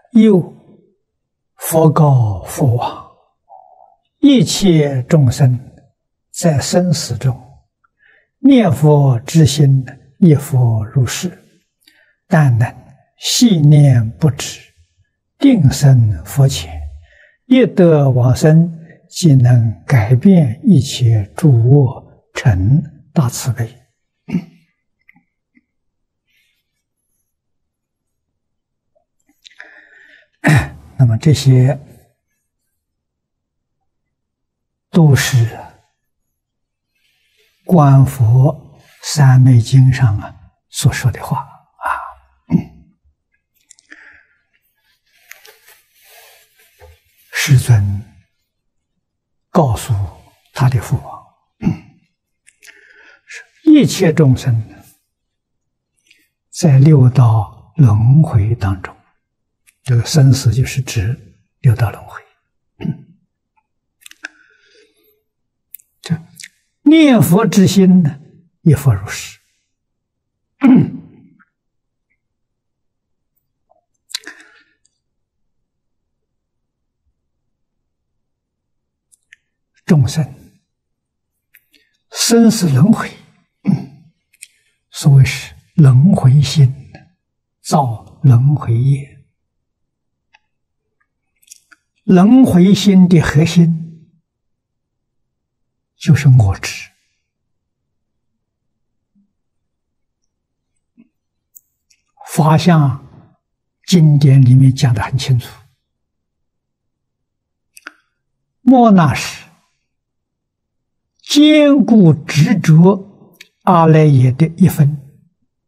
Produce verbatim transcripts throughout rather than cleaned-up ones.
又佛告佛王：一切众生在生死中念佛之心亦复如是，但能细念不止，定生佛前，一得往生，即能改变一切诸恶，成大慈悲。那么这些都是观佛三昧经上啊所说的话啊。世尊告诉他的父王，一切众生在六道轮回当中，这个生死就是指六道轮回。这念佛之心呢，亦复如是。众生生死轮回，所谓是轮回心造轮回业。轮回心的核心就是我执。法相经典里面讲得很清楚，莫那是坚固执着阿赖耶的一分。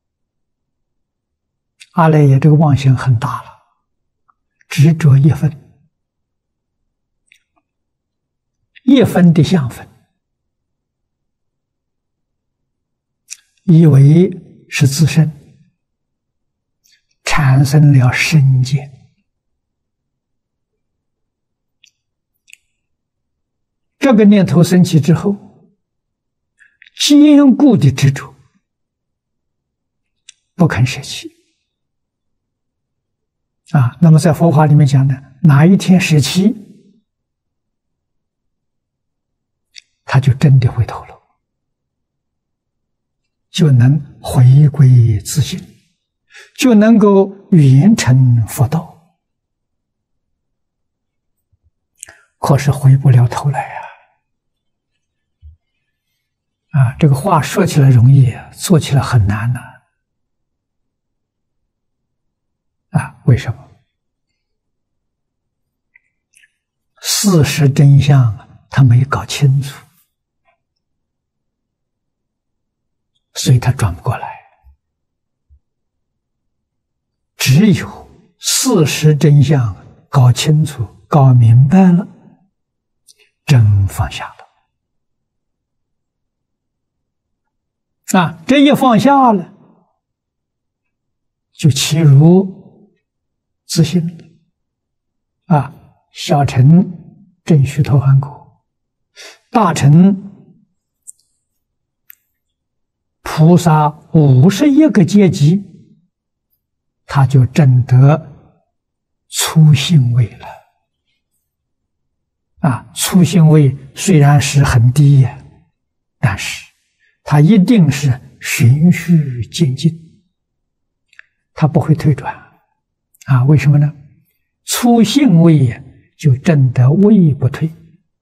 阿赖耶这个妄想很大了，执着一分。一分的相分，以为是自身，产生了身见。这个念头升起之后，坚固的执着，不肯舍弃啊。那么在佛法里面讲的，哪一天舍弃，他就真的回头了，就能回归自性，就能够圆成佛道。可是回不了头来呀！啊，这个话说起来容易，做起来很难呢。啊，为什么？事实真相他没搞清楚，所以他转不过来。只有事实真相搞清楚、搞明白了，真放下了。啊，这一放下了，就其如自信了。啊，小乘证须陀洹果，大乘菩萨五十一个阶级，他就证得初信位了。啊，初信位虽然是很低呀，但是他一定是循序渐进，他不会退转。啊，为什么呢？初信位呀，就证得位不退。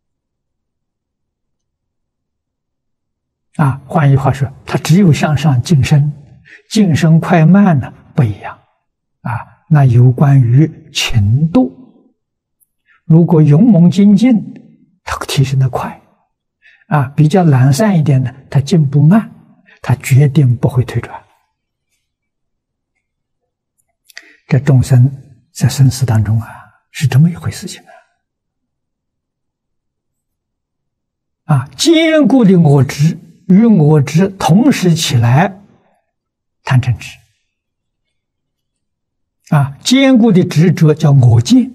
啊，换句话说，它只有向上晋升，晋升快慢呢不一样。啊，那有关于程度，如果勇猛精进，它提升的快；啊，比较懒散一点的，它进步慢，它决定不会退转。这众生在生死当中啊，是这么一回事情啊！啊，坚固的我执与我执同时起来，贪嗔痴。啊，坚固的执着叫我见。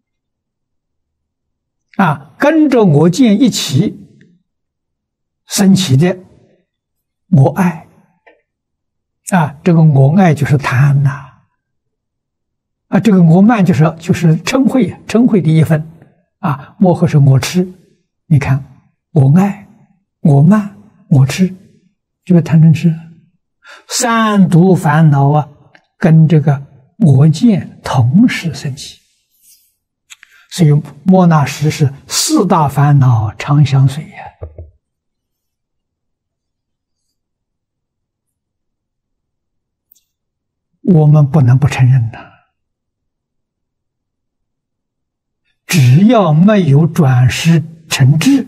啊，跟着我见一起升起的我爱。啊，这个我爱就是贪呐。 啊，这个我慢就是就是嗔恚，嗔恚的一分啊，莫或是我痴，你看我爱、我慢、我痴，这个贪嗔痴，三毒烦恼啊，跟这个我见同时升起，所以莫那时是四大烦恼常相随呀。我们不能不承认呐。只要没有转识成智，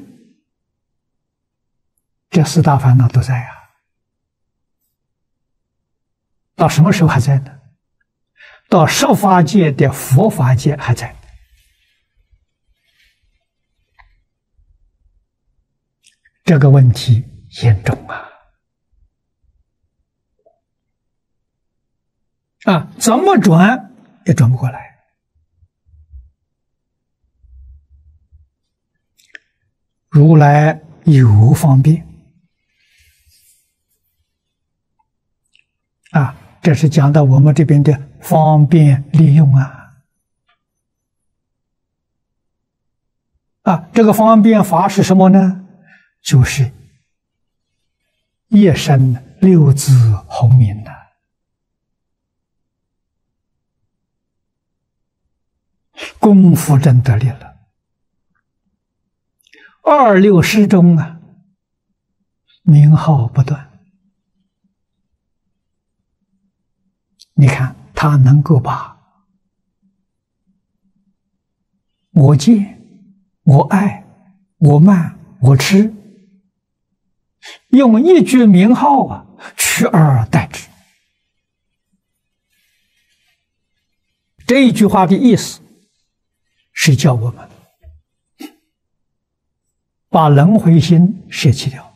这四大烦恼都在啊。到什么时候还在呢？到十法界的佛法界还在。这个问题严重啊！啊，怎么转也转不过来。如来有方便啊，这是讲到我们这边的方便利用啊。啊，这个方便法是什么呢？就是一身六字洪名呐、啊。功夫真得力了。二六师中啊，名号不断。你看他能够把我见、我爱、我慢、我痴，用一句名号啊，取而代之。这一句话的意思是叫我们把轮回心舍弃掉，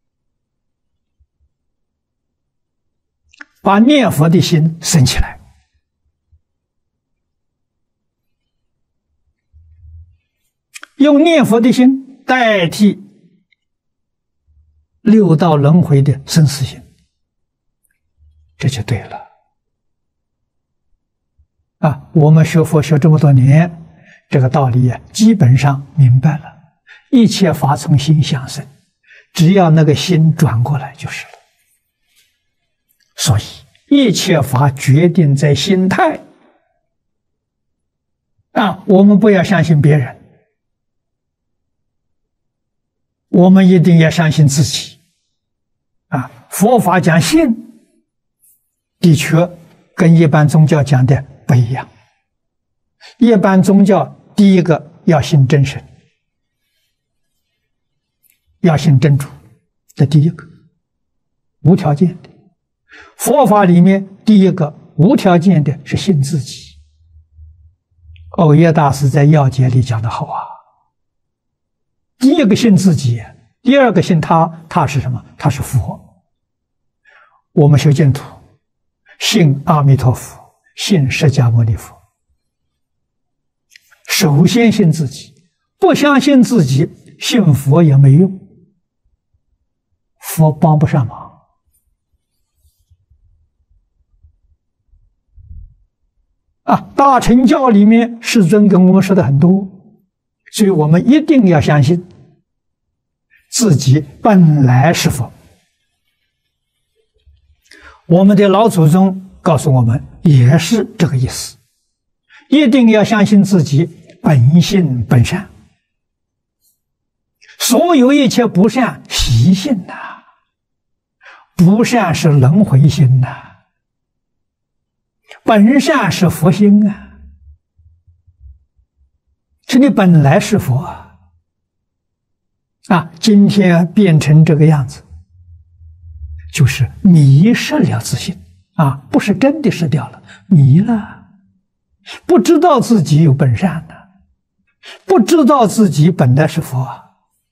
把念佛的心升起来，用念佛的心代替六道轮回的生死心，这就对了。啊，我们学佛学这么多年，这个道理啊，基本上明白了。一切法从心相生，只要那个心转过来就是了。所以一切法决定在心态啊！我们不要相信别人，我们一定要相信自己啊！佛法讲信，的确跟一般宗教讲的不一样。一般宗教第一个要信真神，要信真主，这第一个无条件的。佛法里面第一个无条件的是信自己。藕耶大师在要解里讲的好啊，第一个信自己，第二个信他，他是什么？他是佛。我们修净土，信阿弥陀佛，信释迦牟尼佛。首先信自己，不相信自己，信佛也没用，佛帮不上忙。啊，大乘教里面世尊跟我们说的很多，所以我们一定要相信自己本来是佛。我们的老祖宗告诉我们也是这个意思，一定要相信自己本性本善，所有一切不善习性呐、啊，不善是轮回心呐、啊。本善是佛心啊，是你本来是佛啊，啊，今天变成这个样子，就是迷失了自信啊，不是真的失掉了，迷了，不知道自己有本善呢、啊，不知道自己本来是佛啊。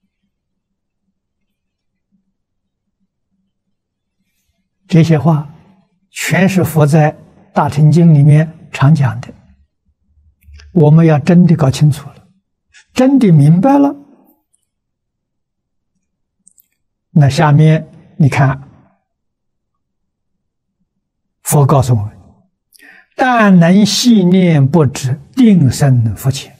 这些话全是佛在大乘经里面常讲的，我们要真的搞清楚了，真的明白了，那下面你看，佛告诉我们， 但能细念不止，定生福前。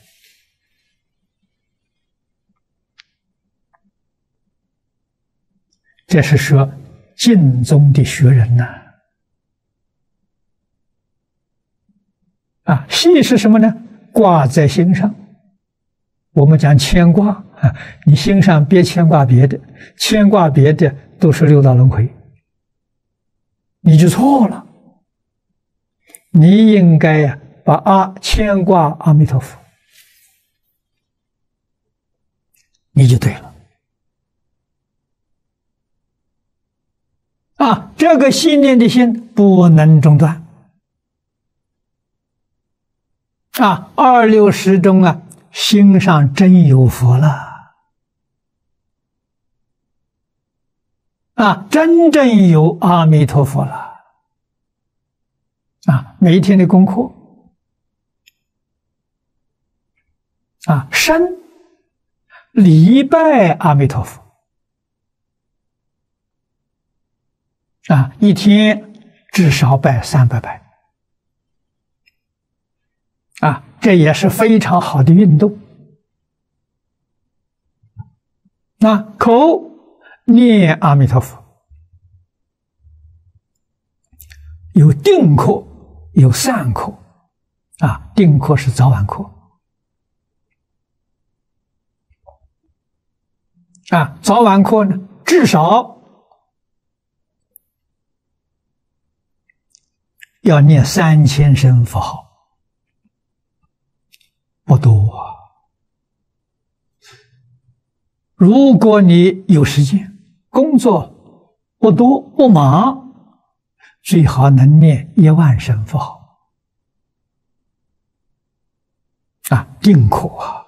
这是说净宗的学人呐、啊，啊，系是什么呢？挂在心上。我们讲牵挂啊，你心上别牵挂别的，牵挂别的都是六道轮回，你就错了。你应该呀、啊，把阿牵挂阿弥陀佛，你就对了。啊，这个信念的心不能中断。啊，二六时中啊，心上真有佛了。啊，真正有阿弥陀佛了。啊，每一天的功课，啊，生礼拜阿弥陀佛，啊，一天至少拜三百拜，啊，这也是非常好的运动。那口念阿弥陀佛，有定课。有散课，啊，定课是早晚课，啊，早晚课呢，至少要念三千声佛号，不多啊。如果你有时间，工作不多不忙，最好能念一万声佛号啊，定课啊！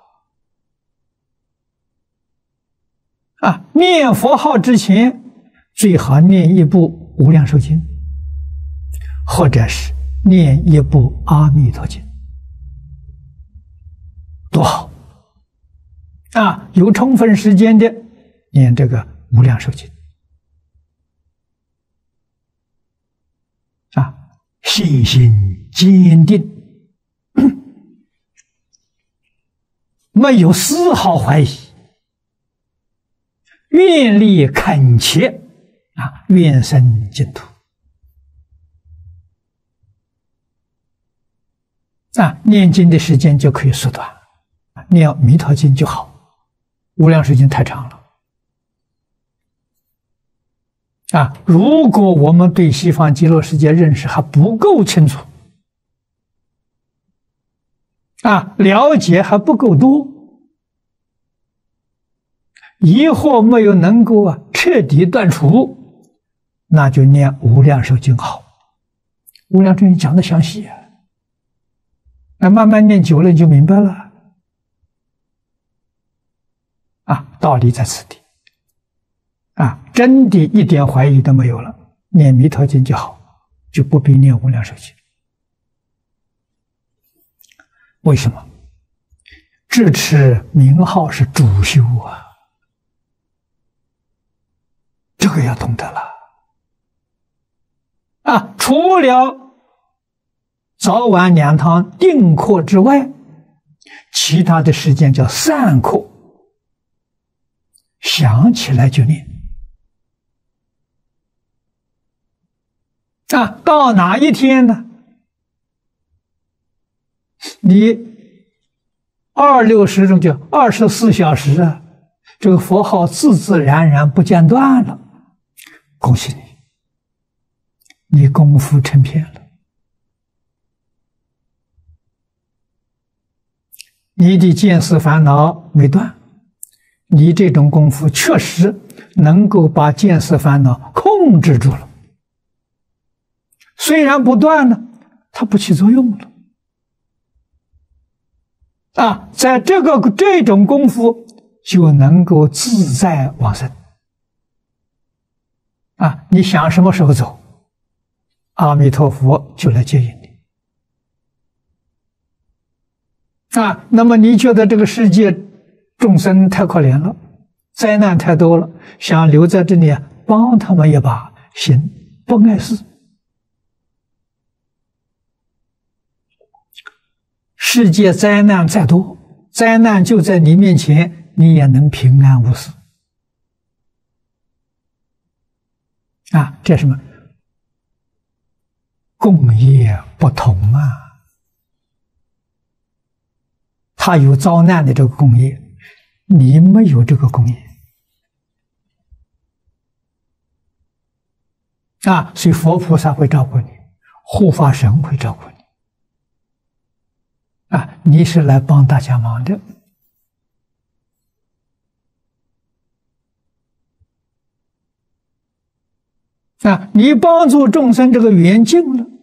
啊，念佛号之前最好念一部《无量寿经》，或者是念一部《阿弥陀经》，多好啊！有充分时间的念这个《无量寿经》。啊，信心坚定，没有丝毫怀疑，愿力恳切啊，愿生净土啊，念经的时间就可以缩短，念《弥陀经》就好，《无量寿经》太长了。啊，如果我们对西方极乐世界认识还不够清楚，啊，了解还不够多，疑惑没有能够啊彻底断除，那就念《无量寿经》好，《无量寿经》讲的详细啊，那慢慢念久了你就明白了，啊，道理在此地。啊，真的一点怀疑都没有了，念弥陀经就好，就不必念无量寿经。为什么？智持名号是主修啊，这个要懂得了。啊，除了早晚两堂定课之外，其他的时间叫散课，想起来就念。啊，到哪一天呢？你二六时中就二十四小时啊，这个佛号自自然然不间断了，恭喜你，你功夫成片了。你的见思烦恼没断，你这种功夫确实能够把见思烦恼控制住了。虽然不断呢，它不起作用了。啊，在这个这种功夫就能够自在往生。啊，你想什么时候走，阿弥陀佛就来接引你。啊，那么你觉得这个世界众生太可怜了，灾难太多了，想留在这里帮他们一把，行，不碍事。 世界灾难再多，灾难就在你面前，你也能平安无事。啊，这什么？共业不同啊！他有遭难的这个共业，你没有这个共业啊，所以佛菩萨会照顾你，护法神会照顾你啊，你是来帮大家忙的。啊，你帮助众生这个缘尽了，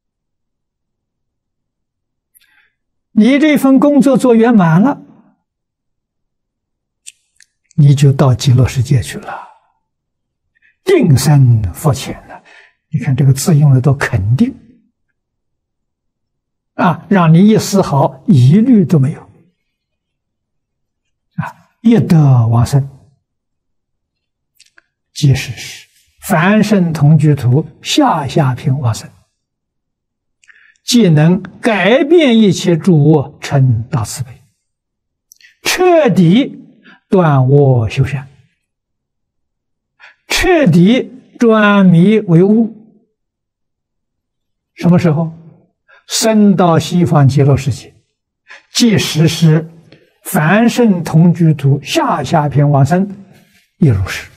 你这份工作做圆满了，你就到极乐世界去了，定生福前了。你看这个字用的多肯定啊，让你一丝毫疑虑都没有啊！一得往生，即使是凡圣同居土下下品往生，既能改变一切诸恶，成大慈悲，彻底断恶修善，彻底转迷为悟。什么时候？升到西方极乐世界，即使是凡圣同居土下下品往生，也如是。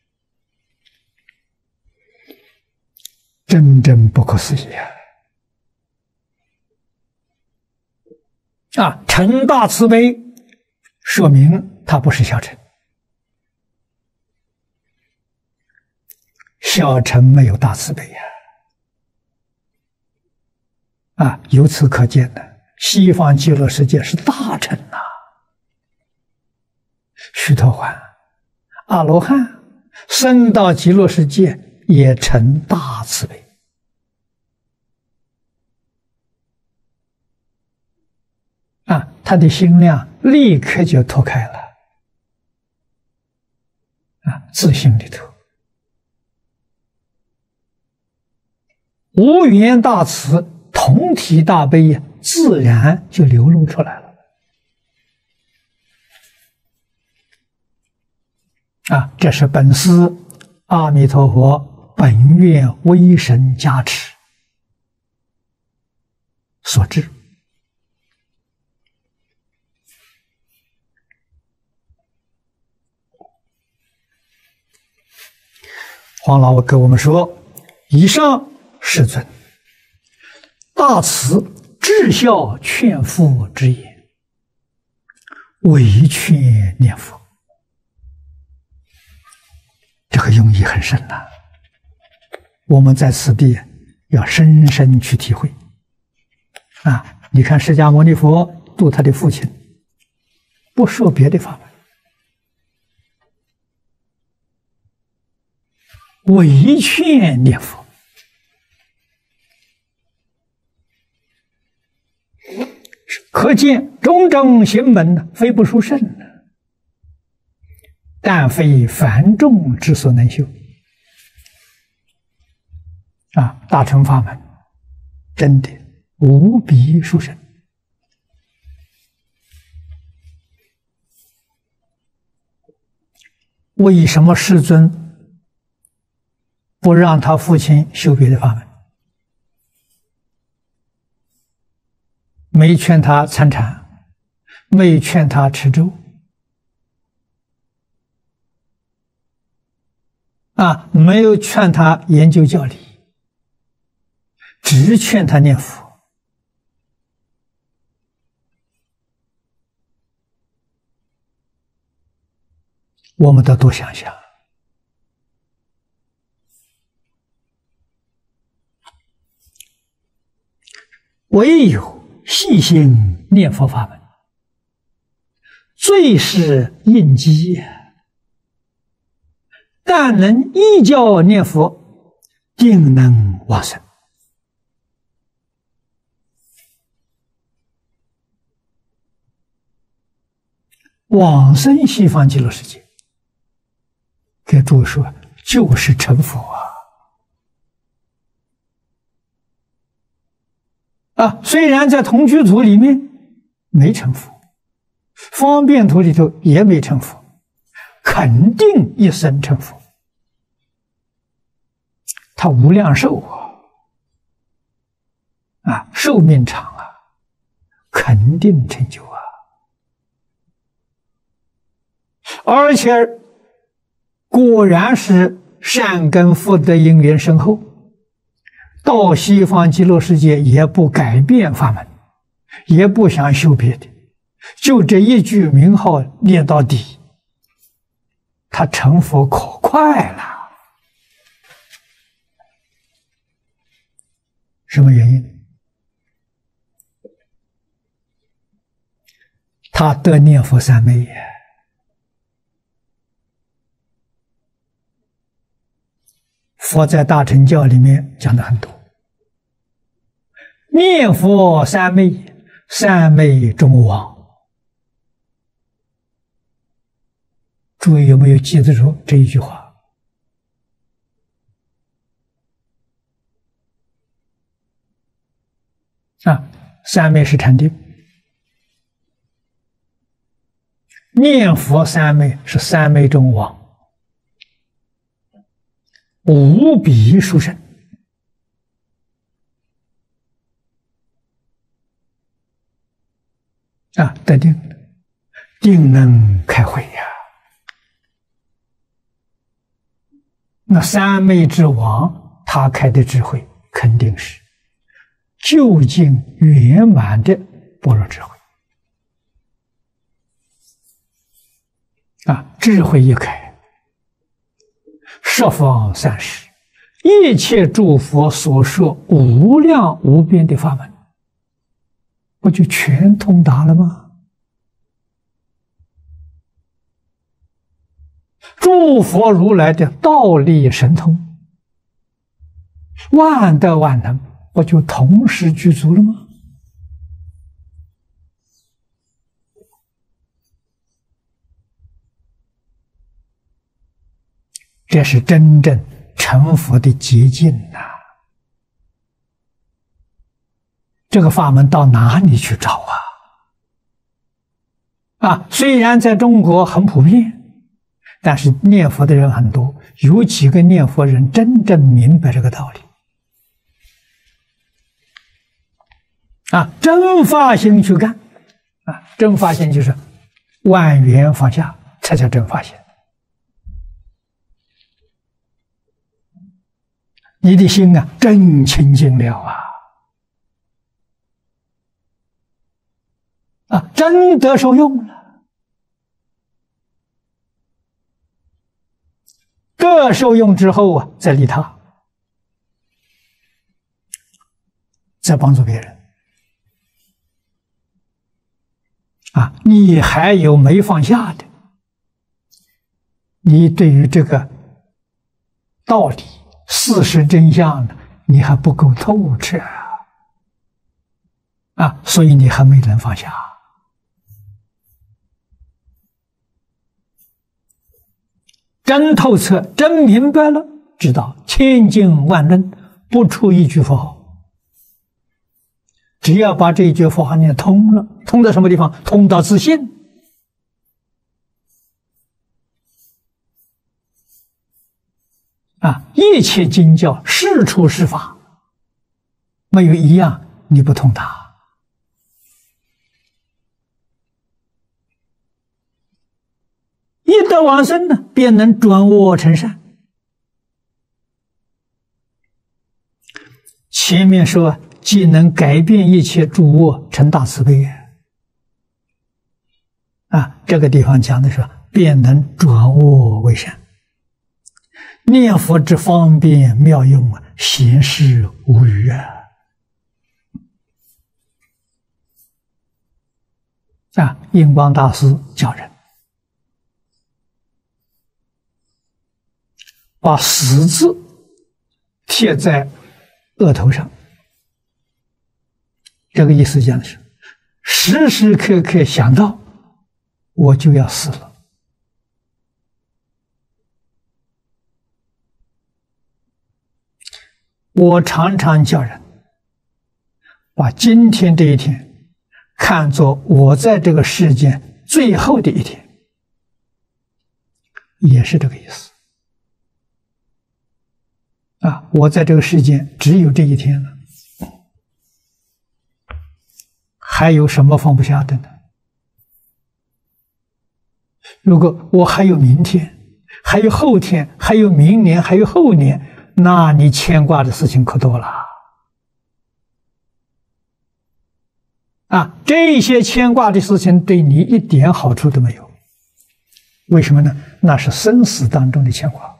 真正不可思议啊！啊，成大慈悲，说明他不是小乘，小乘没有大慈悲呀！啊，由此可见呢，西方极乐世界是大乘呐、啊，须陀洹、阿罗汉升到极乐世界也成大慈悲。啊，他的心量立刻就脱开了，啊，自信里头无缘大慈，同体大悲呀，自然就流露出来了。啊，这是本师阿弥陀佛本愿威神加持所致。黄老跟我们说，以上世尊大慈至孝劝父之言，唯劝念佛，这个用意很深呐、啊。我们在此地要深深去体会啊！你看释迦牟尼佛度他的父亲，不说别的法门，唯劝念佛，可见种种行门非不殊胜，但非凡众之所能修。啊，大乘法门真的无比殊胜。为什么世尊不让他父亲修别的法门？没劝他参禅，没劝他持咒，啊，没有劝他研究教理，只劝他念佛。我们得多想想，唯有细心念佛法门，最是应机也。但能依教念佛，定能往生。往生西方极乐世界，给诸位说，就是成佛啊！啊，虽然在同居土里面没成佛，方便图里头也没成佛，肯定一生成佛。他无量寿啊，啊，寿命长啊，肯定成就啊。而且果然是善根福德因缘深厚，到西方极乐世界也不改变法门，也不想修别的，就这一句名号念到底，他成佛可快了。什么原因？他得念佛三昧也。佛在大乘教里面讲的很多，念佛三昧，三昧中王。诸位有没有记得住这一句话？啊，三昧是禅定，念佛三昧是三昧中王，无比殊胜啊！得定，定能开慧呀、啊。那三昧之王，他开的智慧肯定是究竟圆满的般若智慧啊！智慧一开，十方三世一切诸佛所说无量无边的法门，不就全通达了吗？诸佛如来的道力神通，万德万能，不就同时具足了吗？这是真正成佛的捷径呐、啊！这个法门到哪里去找啊？啊，虽然在中国很普遍，但是念佛的人很多，有几个念佛人真正明白这个道理啊？真发心去干啊！真发心就是万缘放下，才叫真发心。你的心啊，真清净了啊！啊，真得受用了。得受用之后啊，再利他，再帮助别人。啊，你还有没放下的？你对于这个道理、事实真相呢，你还不够透彻啊！啊，所以你还没能放下。真透彻，真明白了，知道千经万论不出一句佛号，只要把这一句佛号念通了，通到什么地方？通到自信。啊，一切经教是处是法，没有一样你不通达。一得往生呢，便能转恶成善。前面说，既能改变一切诸恶，成大慈悲啊，这个地方讲的是便能转恶为善。念佛之方便妙用啊，闲事无余啊！啊，印光大师教人把死字贴在额头上，这个意思讲的是，时时刻刻想到我就要死了。我常常叫人把今天这一天看作我在这个世间最后的一天，也是这个意思啊！我在这个世间只有这一天了，还有什么放不下的呢？如果我还有明天，还有后天，还有明年，还有后年，那你牵挂的事情可多了啊！这些牵挂的事情对你一点好处都没有，为什么呢？那是生死当中的牵挂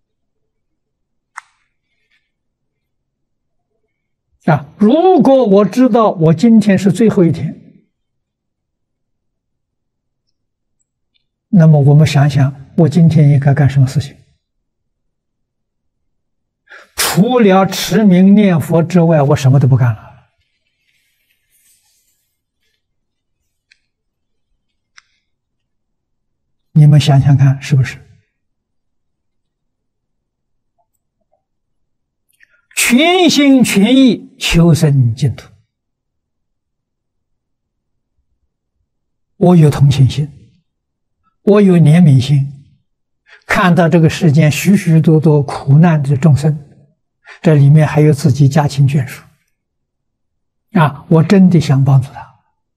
啊！如果我知道我今天是最后一天，那么我们想想，我今天应该干什么事情？除了持名念佛之外，我什么都不干了。你们想想看，是不是？全心全意求生净土，我有同情心，我有怜悯心，看到这个世间许许多多苦难的众生，这里面还有自己家亲眷属啊，我真的想帮助他。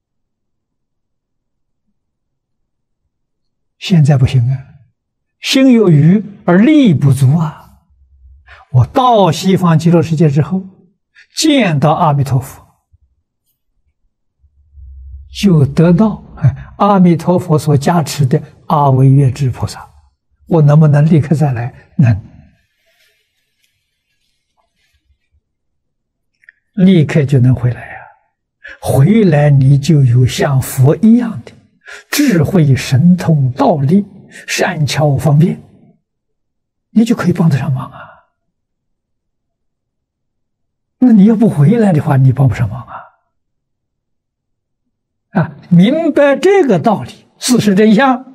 现在不行啊，心有余而力不足啊！我到西方极乐世界之后，见到阿弥陀佛，就得到阿弥陀佛所加持的阿惟越致菩萨。我能不能立刻再来？能，立刻就能回来呀、啊！回来你就有像佛一样的智慧、神通、道力、善巧方便，你就可以帮得上忙啊。那你要不回来的话，你帮不上忙啊！啊，明白这个道理，事实真相，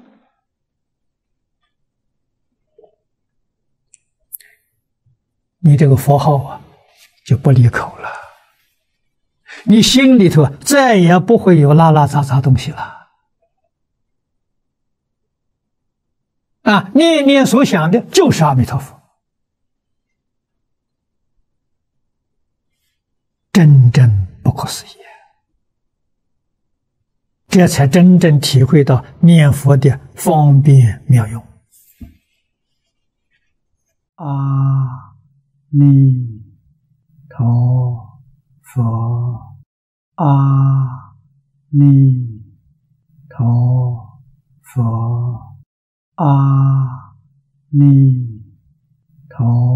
你这个佛号啊就不离口了，你心里头再也不会有拉拉杂杂东西了。啊，念念所想的就是阿弥陀佛，真正不可思议，这才真正体会到念佛的方便妙用。阿弥陀佛，阿弥陀佛，阿弥陀